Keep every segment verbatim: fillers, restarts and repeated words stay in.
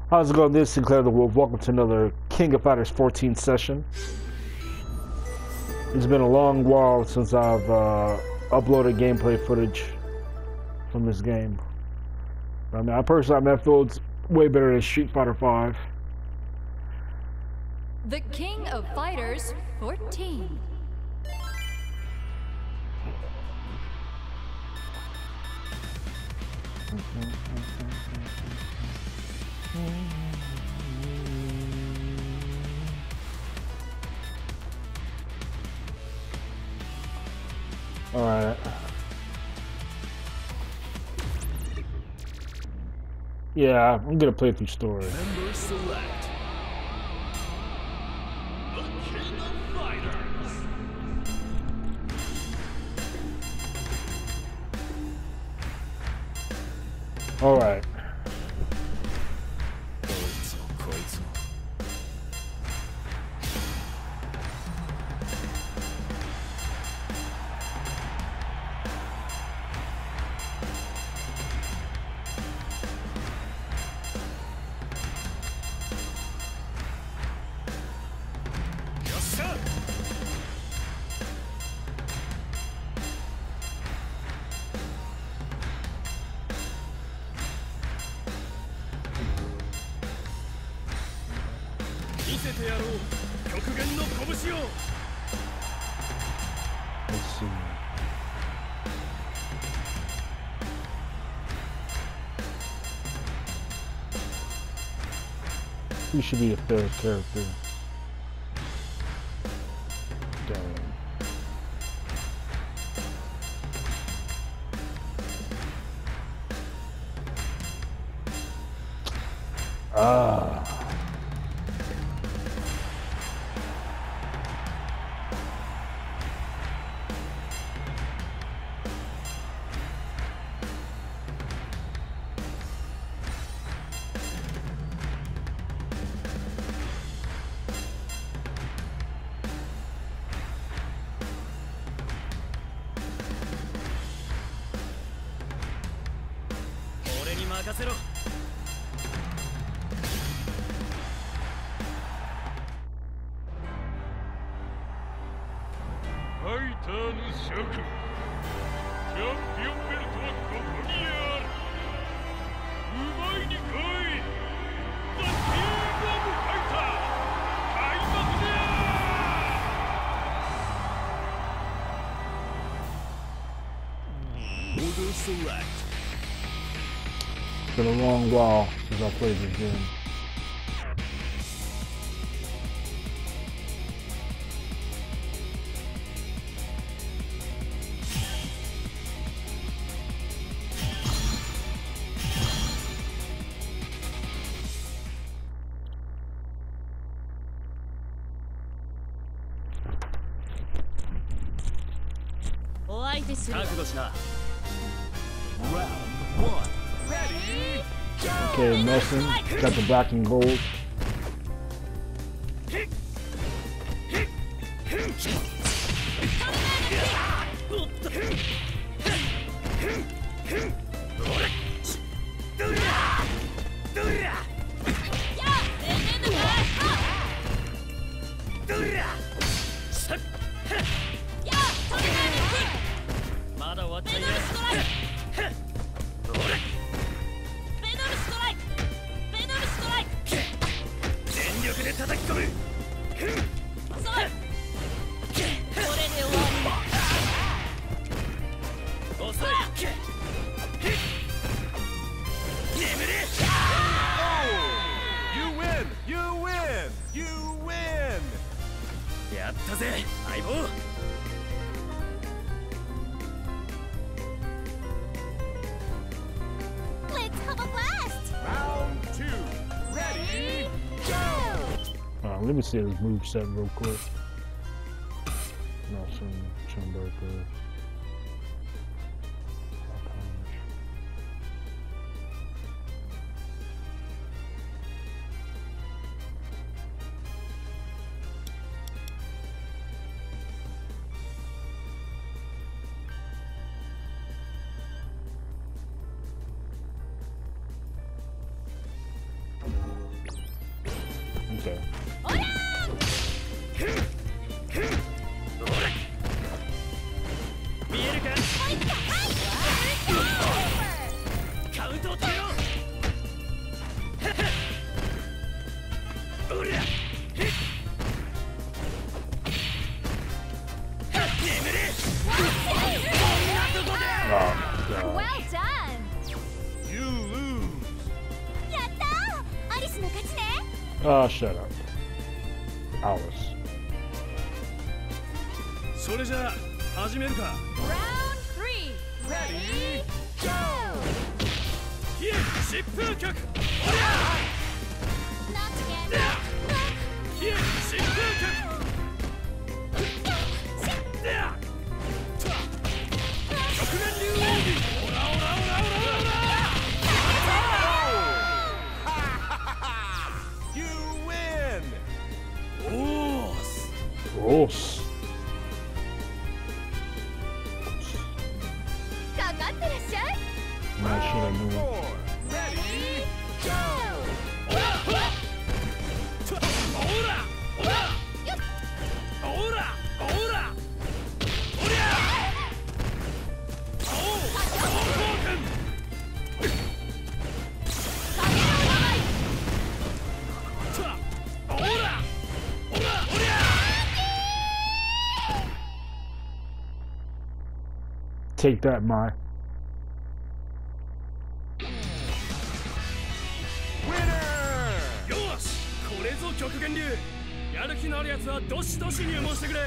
How's it going? This is Sinclair the Wolf. Welcome to another King of Fighters fourteen session. It's been a long while since I've uh, uploaded gameplay footage from this game. I mean, I personally, I mean, I feel it's way better than Street Fighter five. The King of Fighters fourteen. Alright. Yeah, I'm gonna play through story. Member select. The King of Fighters. Alright. Let's see. He should be a fair character. Damn. Ah. Select. It's been a long while since I played this game. Round one. Ready? Go! Okay, Nelson got the black and gold. Let me see his moveset real quick. Nelson, Chumberker. Okay. 見えるかカウントを取ろうおりゃ眠れ Oh, God. Well done. You lose やったー。アリスの勝ちね。 Oh, shut up. Alice. それじゃあ始めるか Round three. Ready? Go. ヒエ疾風脚 Not again. ヒエ疾風脚極限流奥義オラオラオラオラオラ You win! おーす Gross. かかってらっしゃい。 Man, shit, I knew it. Four, ready, go! オラオラオラオラオラおりゃおうおう君オラオラおりゃ Take that, Mai. Winner! よしこれぞ極限流やる気のあるやつはどしどし入門してくれ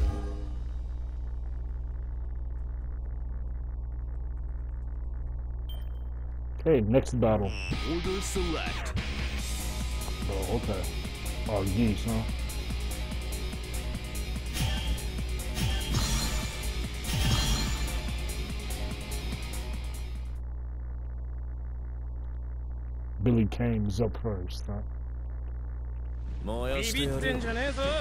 Okay, next battle. Order select Oh, okay. Oh, geese, huh? Billy Kane's up first, huh? 燃やしてやるビビってん。じゃねえぞ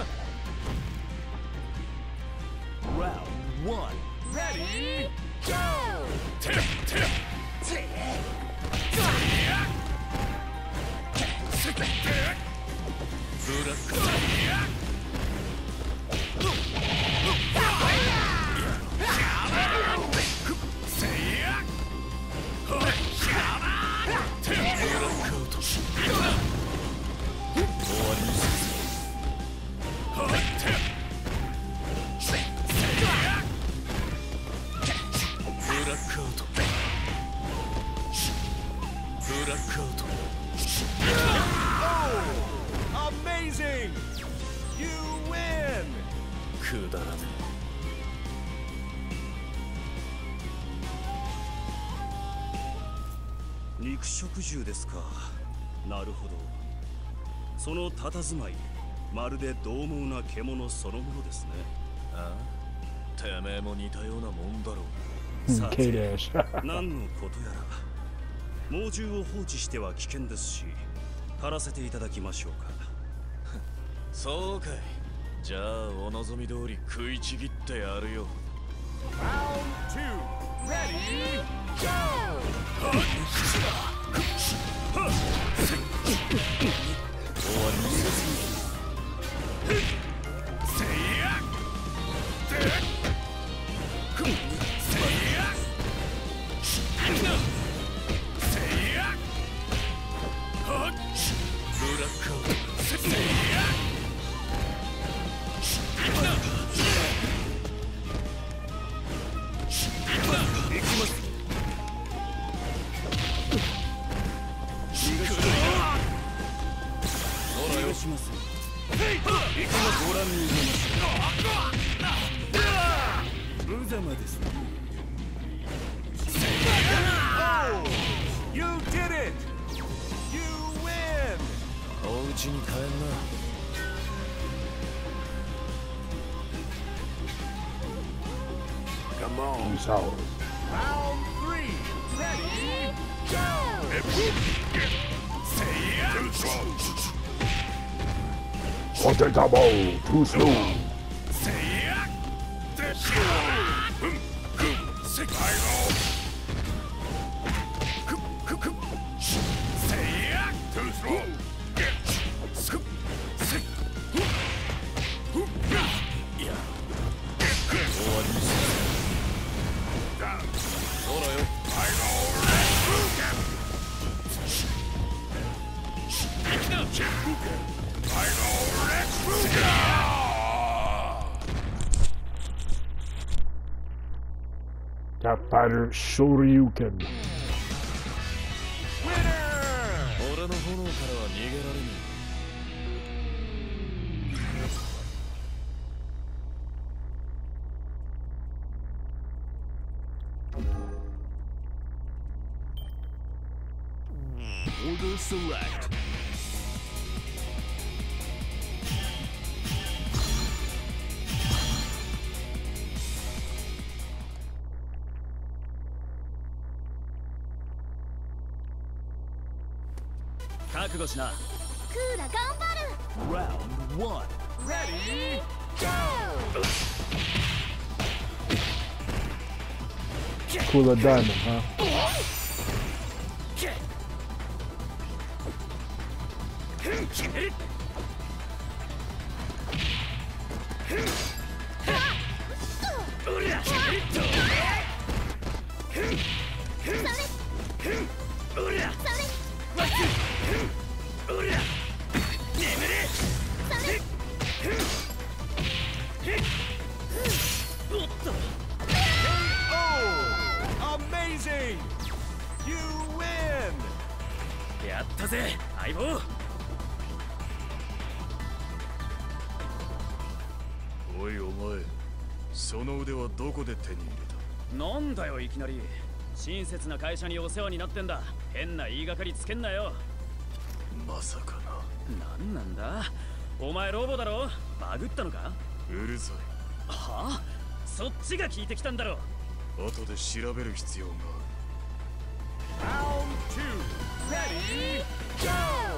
Round one, ready, go! ててブラック Amazing! You win! くだらねえ肉食獣ですかなるほどその佇まいまるで獰猛な獣そのものですねああてめえも似たようなもんだろうさ K て Dash. 何のことやら猛獣を放置しては危険ですし狩らせていただきましょうかそうかいじゃあお望み通り食いちぎってやるよ Round two, ready, go! 終わりにせずせいやでくせいやせいやはっブラックアウトせいや行きますお願いします。行きますご覧に入れます。無様ですね。 Oh! You did it! You win! お家に帰んな。 Come on. He's out. Round three, ready, go! Potato too slow. せ Final Retsuga! That fighter Shoryuken. Winner! 俺の炎からは逃げられねえ。 Order select. Kakugoしな。 クーラ頑張る。 Round one. Ready, go! Cooler Diamond, huh? Oh! Amazing! You win! やったぜ、相棒。おいお前、その腕はどこで手に入れた？なんだよいきなり。親切な会社にお世話になってんだ。変な言いがかりつけんなよ。まさかな。なんなんだ？お前ロボだろ？バグったのか？うるさい。はあ？そっちが聞いてきたんだろ。後で調べる必要がある。 Round two, ready, go!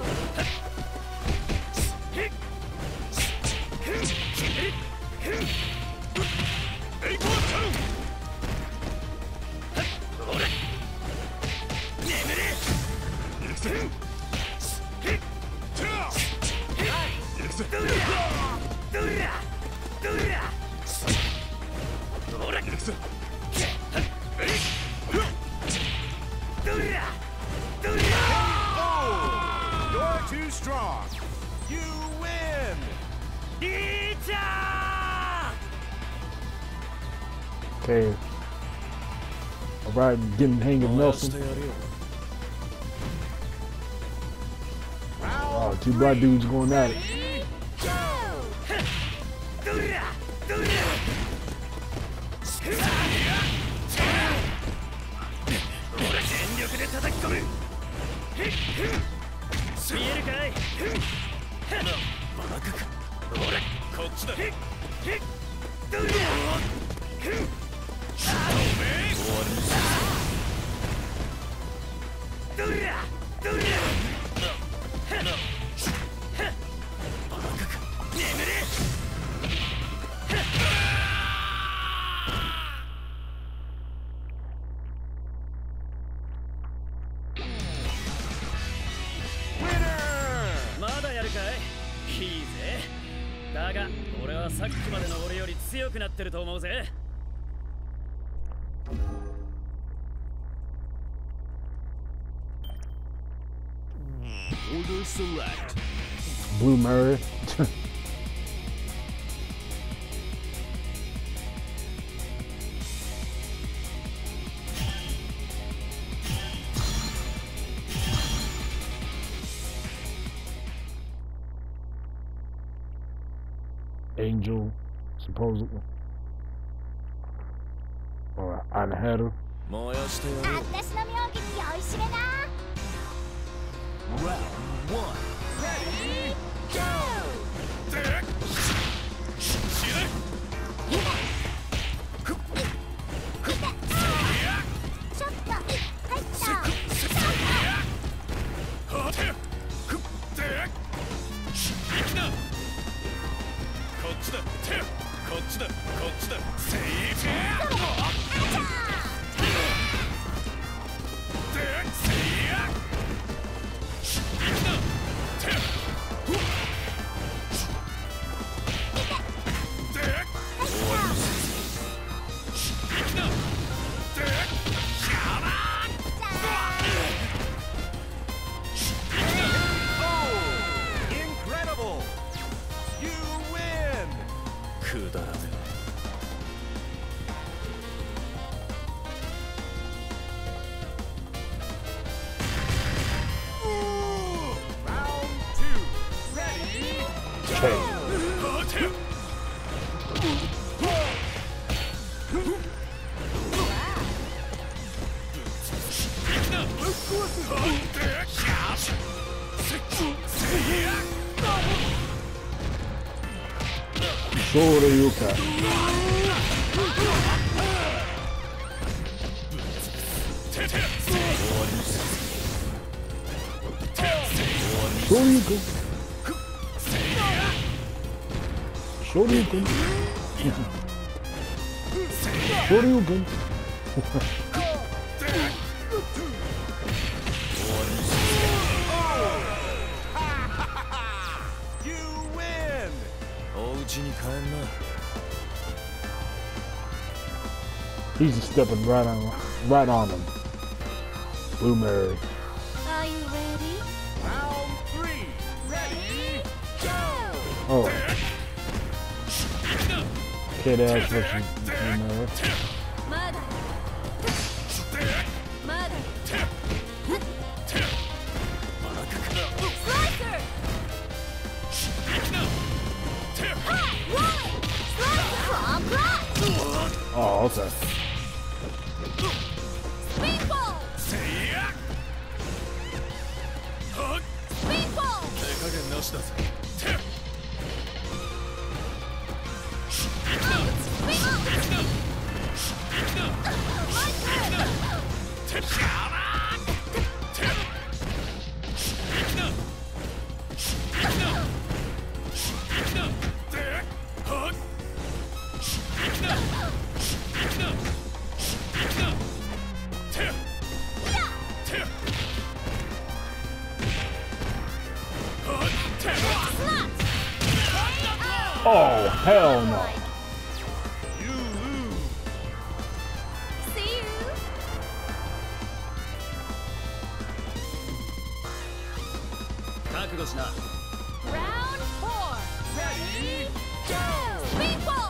Oh! You're too strong. You win. Okay. Alright, getting the hang of Nelson. Oh, two black dudes going at it. Winner! まだやるかい？いいぜ。だが俺はさっきまでの俺より強くなってると思うぜ。 Order select. Blue Murray. Angel, supposedly. Or Anahata. 燃やしてやるよ。 私の妙義酔いしめな。 Round one. Ready, go! ちょっと入った。 こっちだ。こっちだ。こっちだ。セーフ。 Shoryuken. Shoryuken. Shoryuken. Shoryuken. He's just stepping right on, right on him. Blue Mary. Are you ready? Round three. Ready? Go! Oh. Kid Ash versus Blue Mary. Mother. Mother. Slicer! Ha! Rolling! Slicer! From block! Oh, okay. Speedball! Speedball! Oh, hell no. You lose. See you. Round four. Ready? Go! Speedball!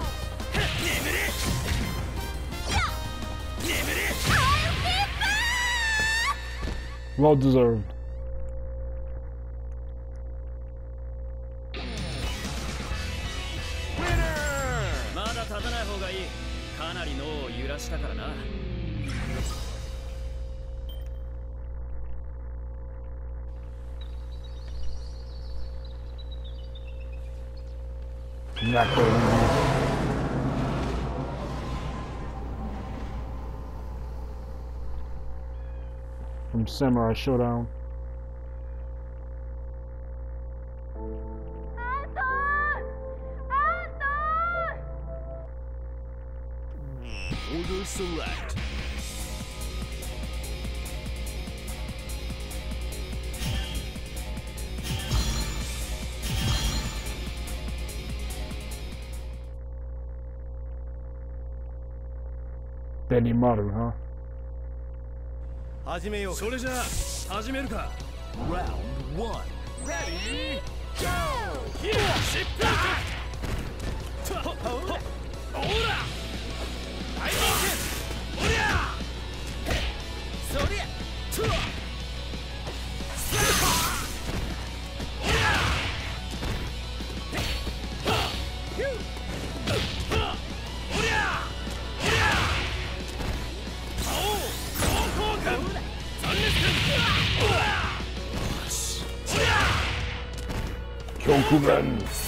Well deserved. Winner! まだ立たない方がいい。かなり脳を揺らしたからな。 Not going from Samurai Showdown. Order select. Benny Maru, huh? 始めようか。 それじゃあ始めるか。 Round one. Ready? Go! ヒーシップほらほら大冒険おりゃそりゃつわおりゃヒューおりゃおりゃ青高校軍残熱軍おらおりゃ Kyokugen.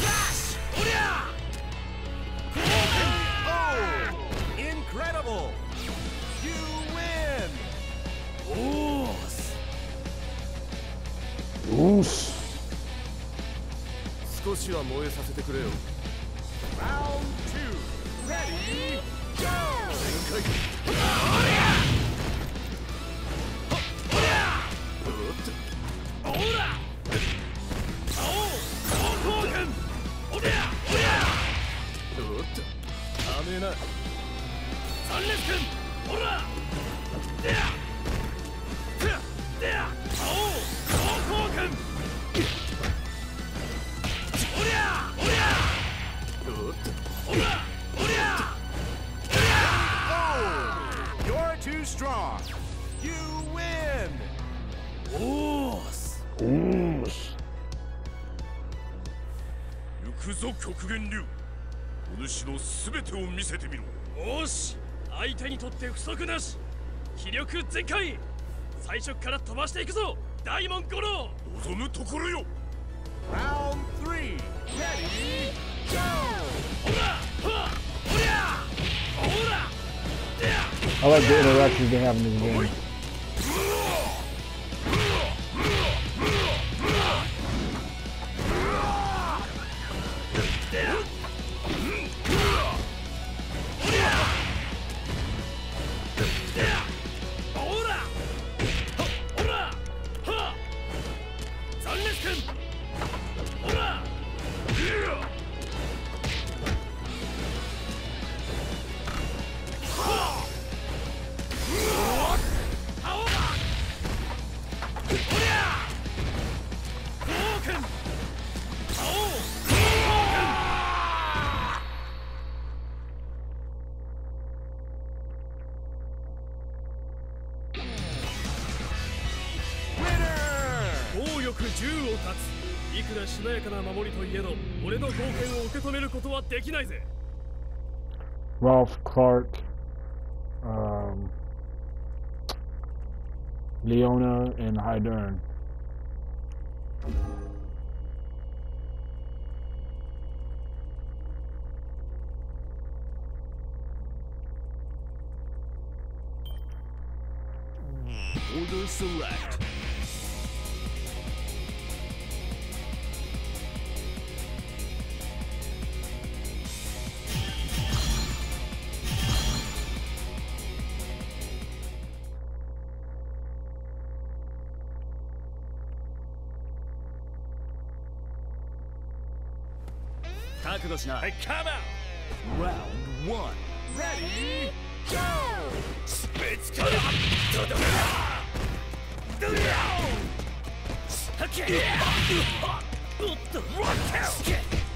Oh! Incredible! You win! Oos. 少しは燃えさせてくれよ。 Round two. Ready? Go! おら青高校軍おりゃおりゃおっと、ダメな。 残熱軍おらでやでやでや青高校軍おりゃおりゃおっと、 おらおりゃ Oh! You're too strong! You win! おーす Oos. 行くぞ極限流。お主のすべてを見せてみろ。 よし相手にとって不足なし気力全開最初から飛ばしていくぞ大門五郎望むところよ。 Round three. Ready? Go! ほら I like the interactions they have in this game. Ralph Clark, um, Leona, and Hydern. Order select. Hey, come out! Round one. Ready, go! Let's go! Okay. Rock out!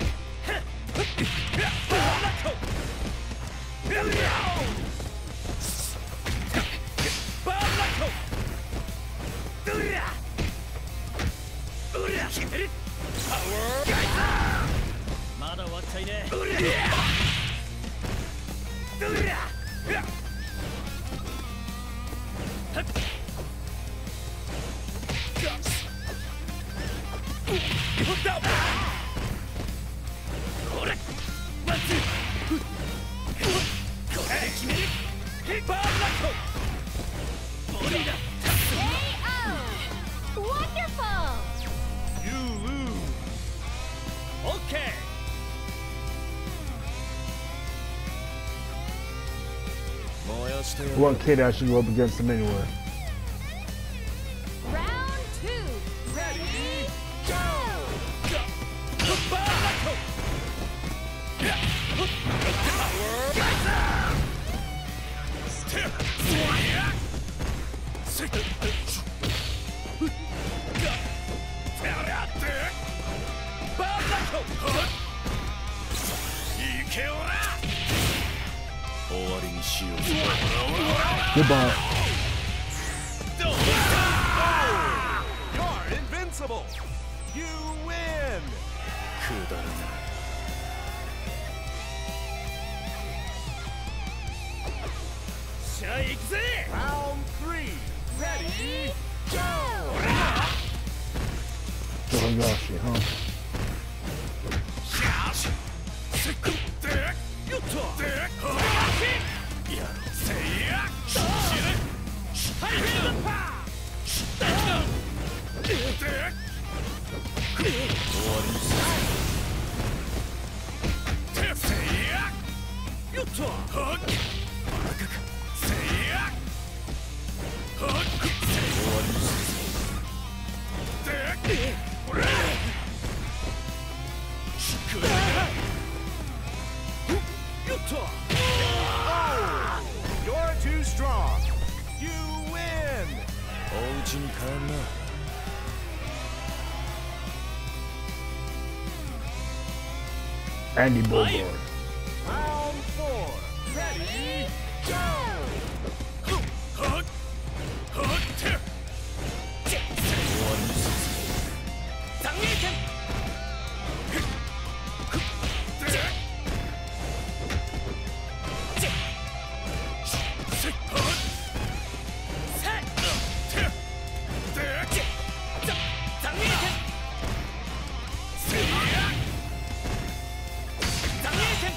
Power! まだ終わっちゃいねえ。 One kid actually go up against him anyway. Round two. Ready, go! Goodbye. You're invincible. You win. Round three. Ready, go! Togashi, huh? Oh, you're too strong. You win. Andy Bogard. Round four. Ready, go! Round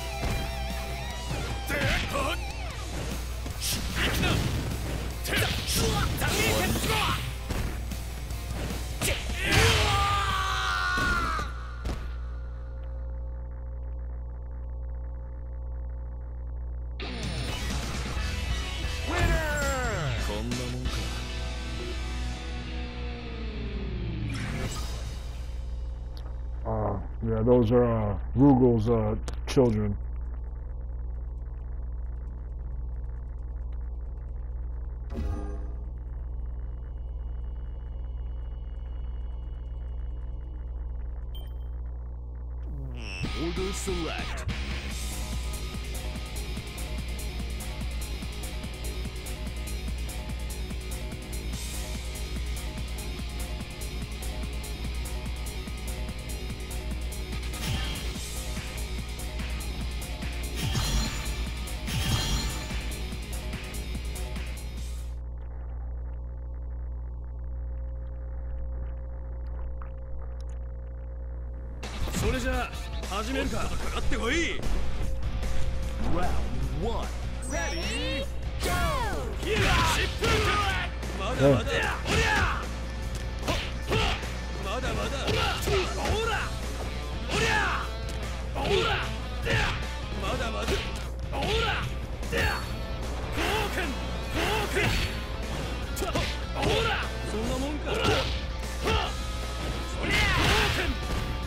Yeah, those are uh, Rugel's uh, children. Order select.それじゃあ始めるか。かかってこい。Round one. Ready, go. まだまだ。おりゃ。まだまだ。ほら。おりゃ。ほら。まだまだ。ほら。ゴーケン。ゴーケン。ほら。そんなもんか。そりゃ。ゴーケン。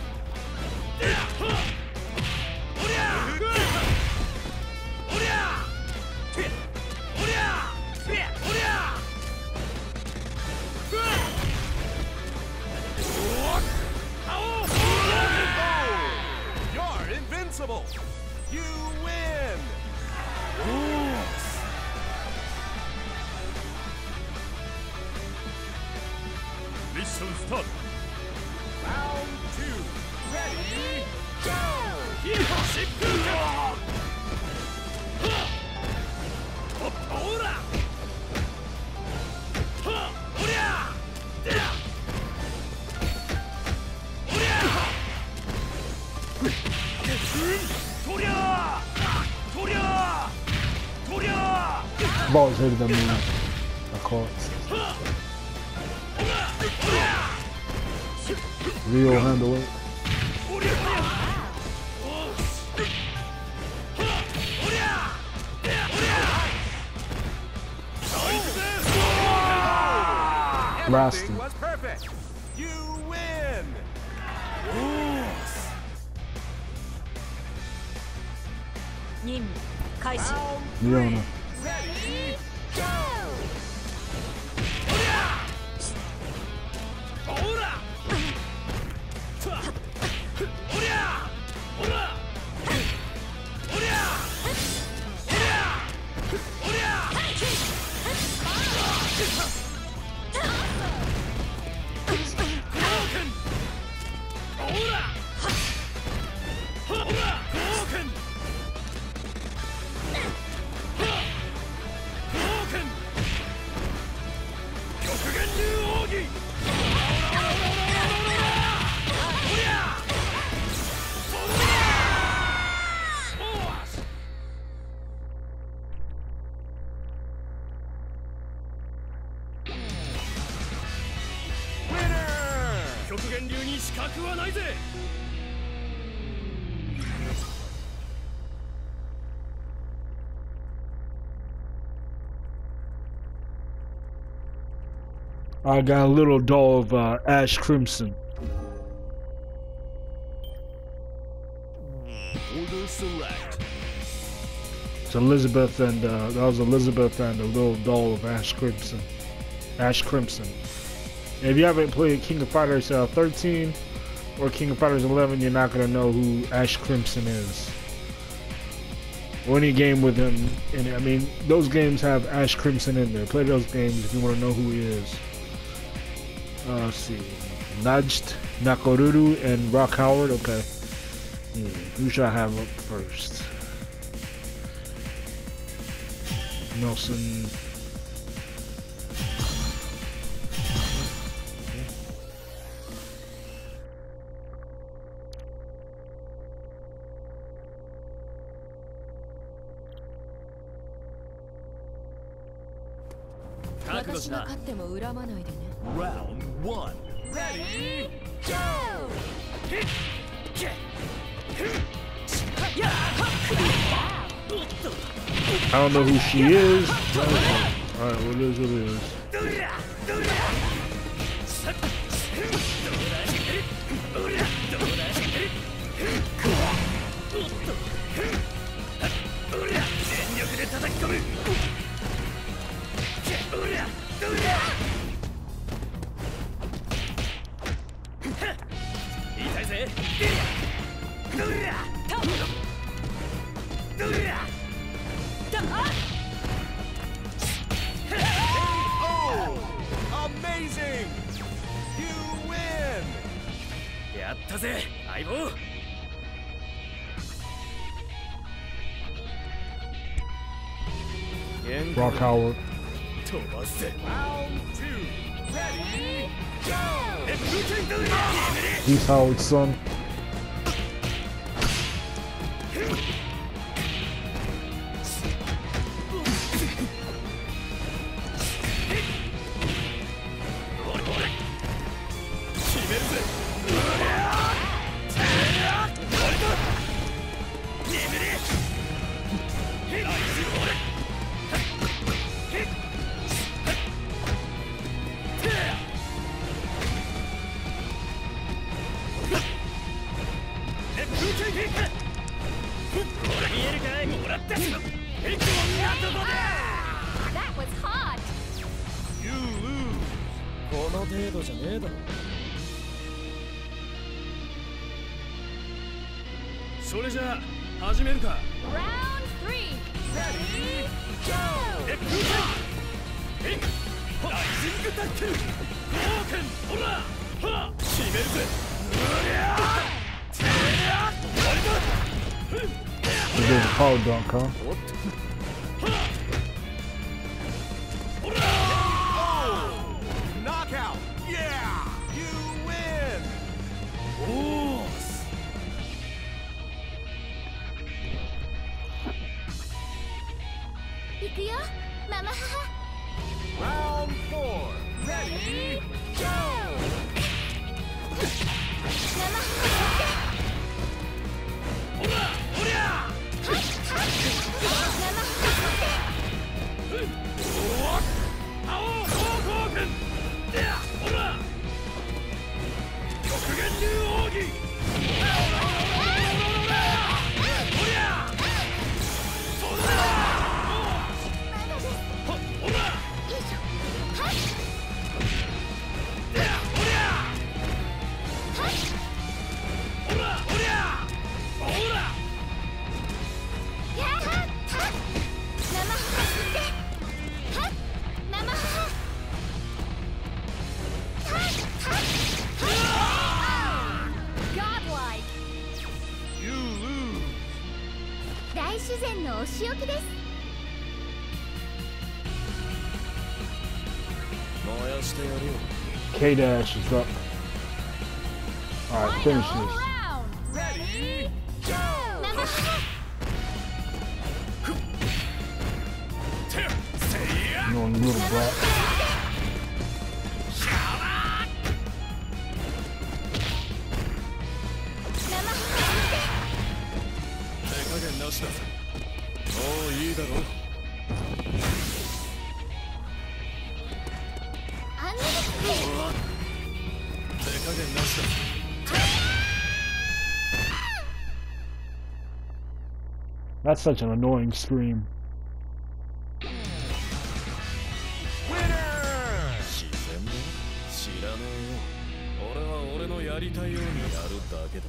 You're invincible. You win. Mission start. Round two. Ready, go. ほら。おりゃ。おりゃ。とりゃ。とりゃ。とりゃ。 I've always hated that move. I call it. Real handle it. Last Everything was perfect. You win. 任務開始。 Round Leona. ready, go. ほら。おりゃ。ほら。おりゃ。おりゃ。おりゃ。極限流に死角はないぜ。 I got a little doll of uh, Ash Crimson. Order select. It's Elizabeth and uh, that was Elizabeth and a little doll of Ash Crimson. Ash Crimson. If you haven't played King of Fighters uh, thirteen or King of Fighters eleven, you're not gonna know who Ash Crimson is. Or any game with him in it. I mean, those games have Ash Crimson in there. Play those games if you want to know who he is. Uh, let's see. Najd, Nakoruru, and Rock Howard. Okay. Hmm. Who should I have up first? Nelson. Round one. Ready, go. I don't know who she is. Alright, what is what it is. 痛いぜ。どりゃどりゃだあ Oh! Amazing! You win! やったぜ相棒。 Rock Howard. 飛ばせ。 Round two. Ready, go! He's Howard's son. That was hot. You lose. この程度じゃねえだろ。それじゃあ始めるか。 Round three. Ready, go! レップーライジングタックルゴーケンほらは決めるぜ。うりゃてりゃ終わりだ。 He did a power dunk, huh? Knockout! Yeah! You win! おーす。 行くよ、ママ母。 Round four. Ready, go! ママ母。 ほらおりゃママ青ゴーケンでやほら極限流奥義おりゃそれだほらでやおりゃほらおりゃほらやっはっママ母ってはっママ母はっはっはっ Godlike You lose. 大自然のお仕置きです。 燃やしてやるよ。 K-Dash is up. Alright, finish Final this. round. Ready, go! ママ母 You know, you little brat. 手加減なしだぜ。もういいだろ。 あんなに手加減なしだ。 That's such an annoying scream. Winner! 自然だ。知らねえよ。俺は俺のやりたいようにやるだけだ。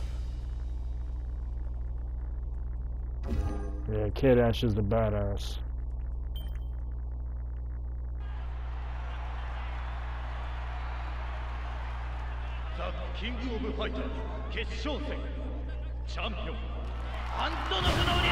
Yeah, K-Dash is the badass. ザ・キングオブファイターズ決勝戦チャンピオンアントノフの入場です。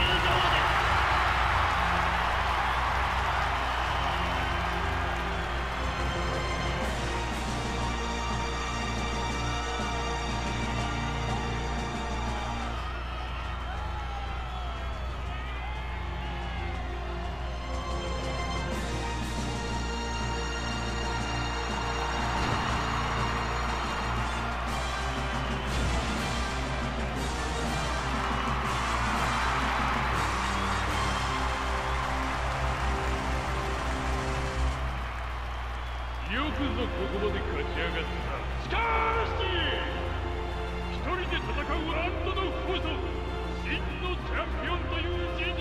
よくぞここまで勝ち上がった。しかし一人で戦うアントノフこそ真のチャンピオンという事実。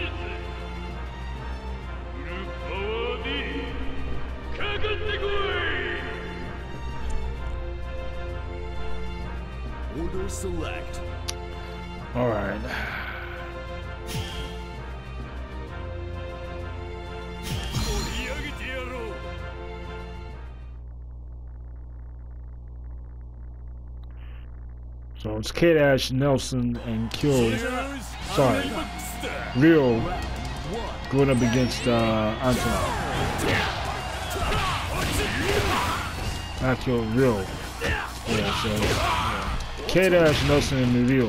フルパワーでかかってこい。 Order select. All right. So it's Kid Ash, Nelson, and Kyo. Sorry, Ryo going up against uh, Antonov. Not Kyo, Ryo. Yeah, so yeah. Kid Ash, Nelson, and Ryo.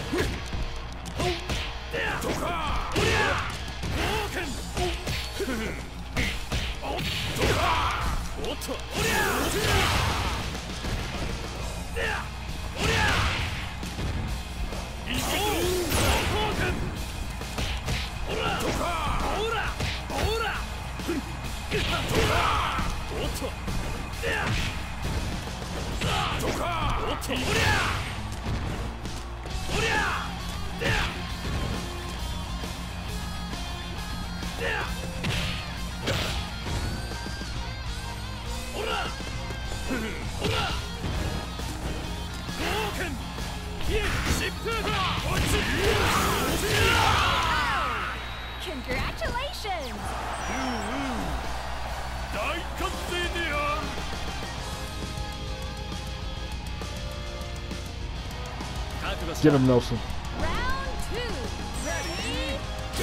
Congratulations! Get him, Nelson. Round two. Ready?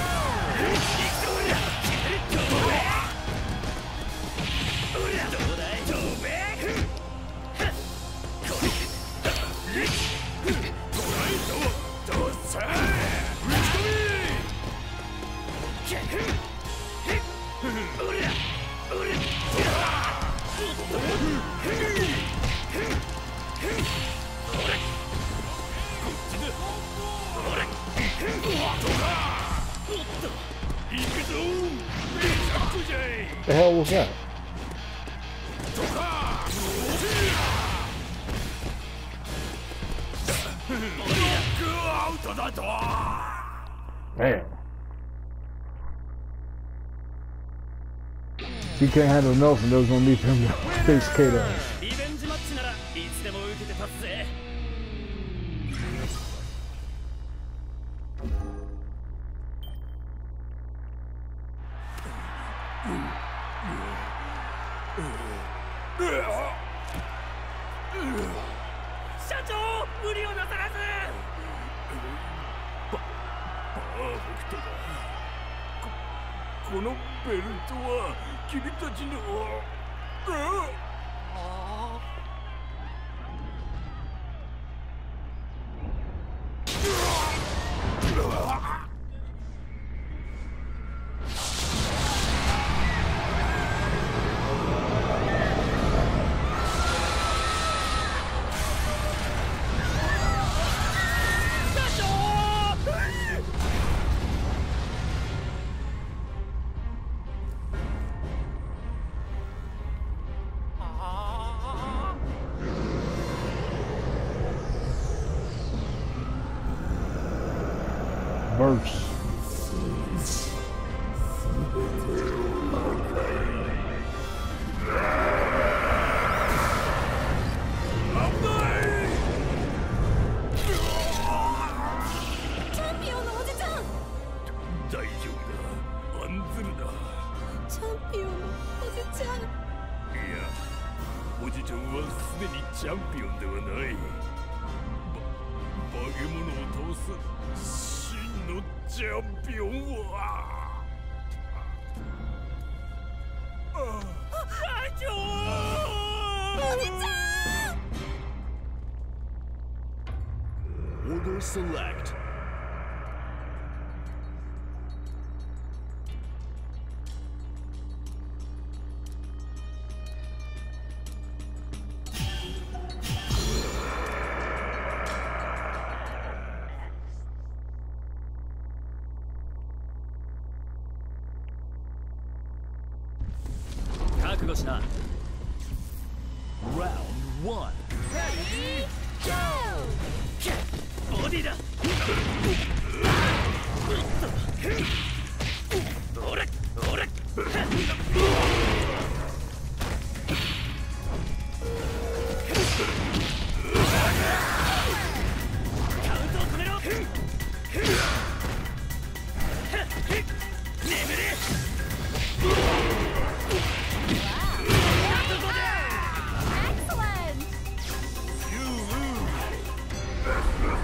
The hell was that? Man. He can't handle Nelson, there's no need for him to face Kid Ash. Verse. Order select. Round one. Ready? Go!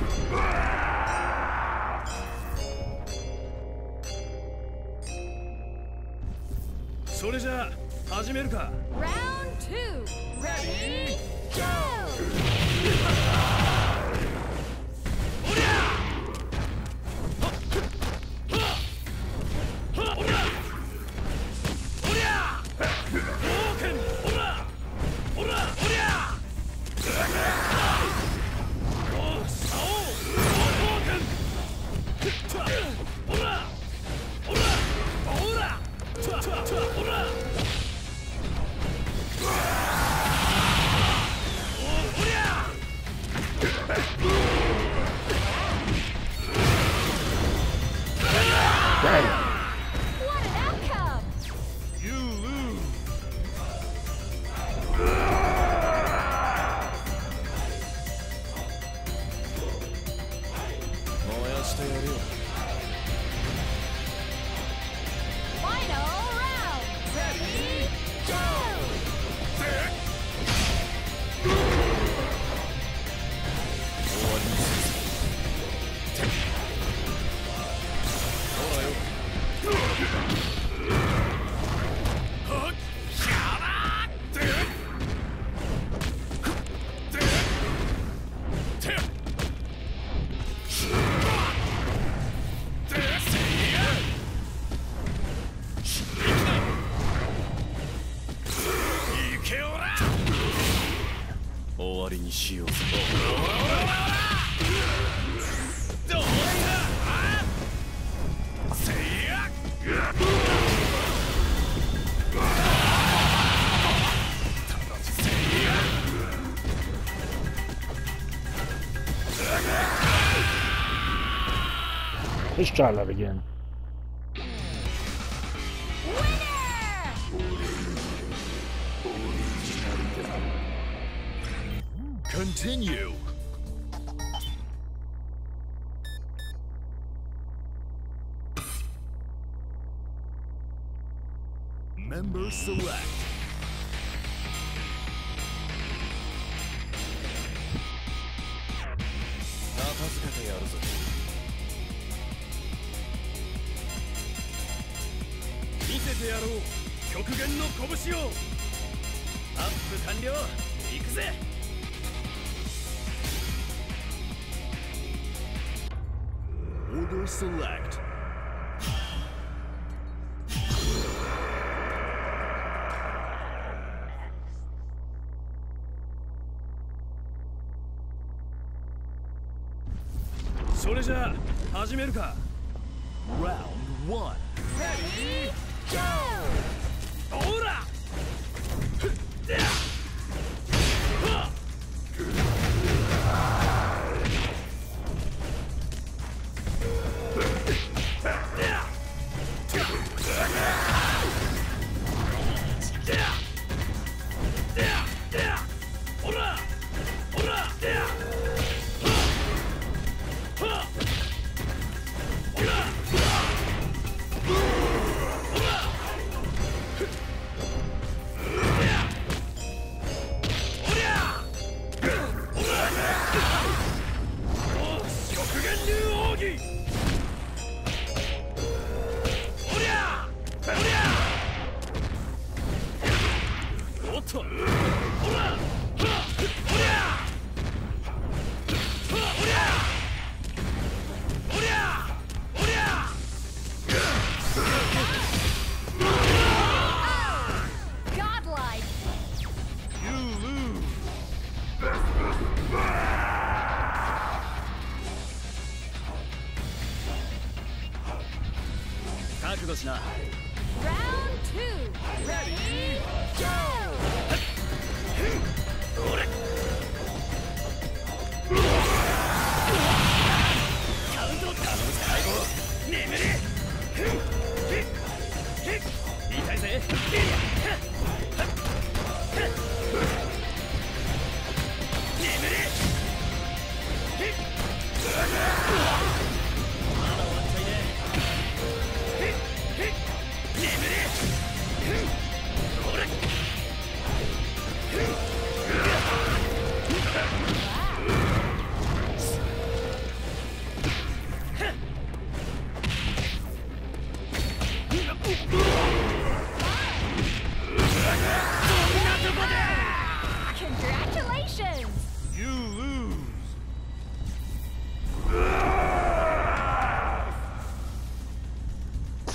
それじゃあ始めるか。 Round two. Ready? Go! おりゃおりゃおりゃ冒険おらおらおりゃおさお冒険おらおらおらおらおりゃ What an outcome! You lose. 燃やしてやるよ。 Final round. Ready? Go! 終わりにする。ほらよ。はっしゃらーってってってってせいやいけおら終わりにしよう。おらおらおらおらどうしたあせいや Let's try that again. Continue. Member select. 片付けてやるぞ。見せてやろう。極限の拳を。アップ完了。行くぜ。 Order select. So, じゃあ始めるか。Round one. Ready? Go! ほら。 Godlike! You lose. 覚悟しな。 Round two. Ready? Go! カウント頼むぜ相棒。眠れ。痛いぜ。眠れ。まだ終わっちゃいねえ。眠れ。ほら。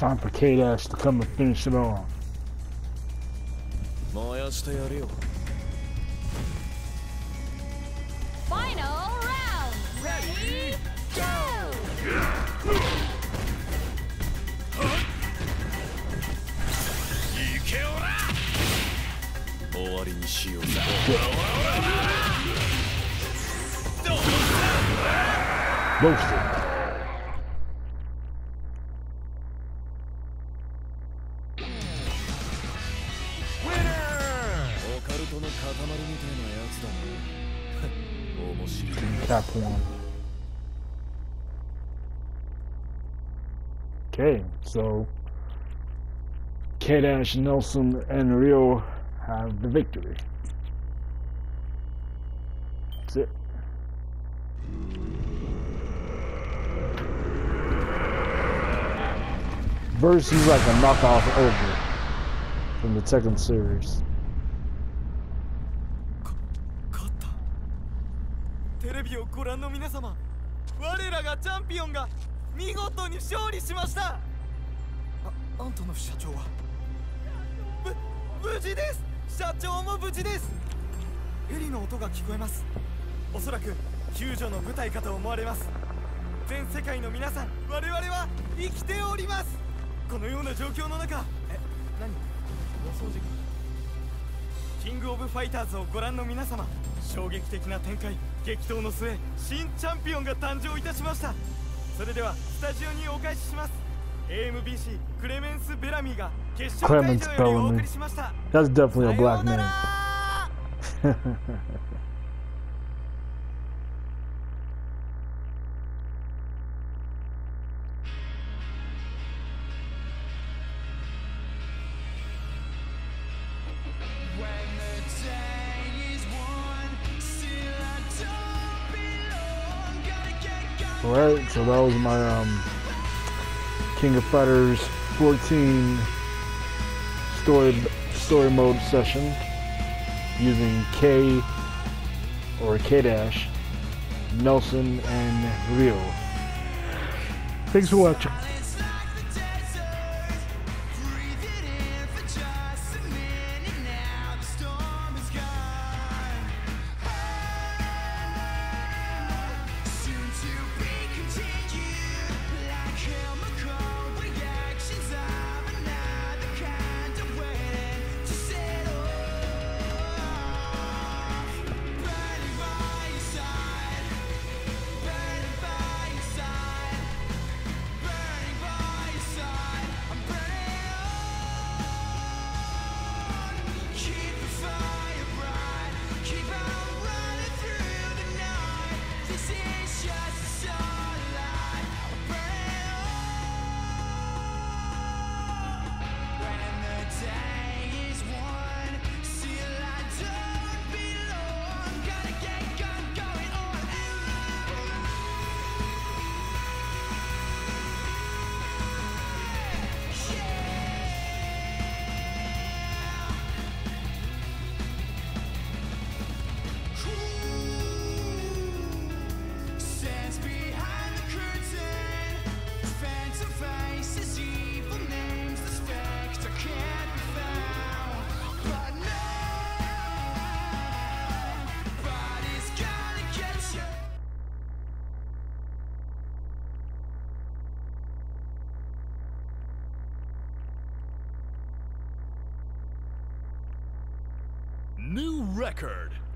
time for K-Dash to come and finish it off. 燃やしてやるよ。 Final round. Ready, go. 行けおら。 終わりにしようぜ。 Roasted. Winner! オカルトの塊みたいなやつだね。面白い。 That point. Okay, so K-Dash, Nelson, and Rio have the victory. That's it. Verse is like a knockoff over from the Tekken series. 勝った。テレビをご覧の皆様、我らがチャンピオンが見事に勝利しました。あ、アントノフ社長はぶ無事です。社長も無事です。ヘリの音が聞こえます。おそらく救助の部隊かと思われます。全世界の皆さん、我々は生きております。このような状況の中、え、何？お掃除か。キングオブファイターズをご覧の皆様、衝撃的な展開、激闘の末、新チャンピオンが誕生いたしました。それではスタジオにお返しします。エーエムビーシー クレメンス・ベラミーが決勝会場よりお送りしました。 That's definitely a black さような man. ら。 Alright, so that was my um, King of Fighters fourteen story story mode session using K or K-Dash, Nelson, and Rio. Thanks for watching. New record.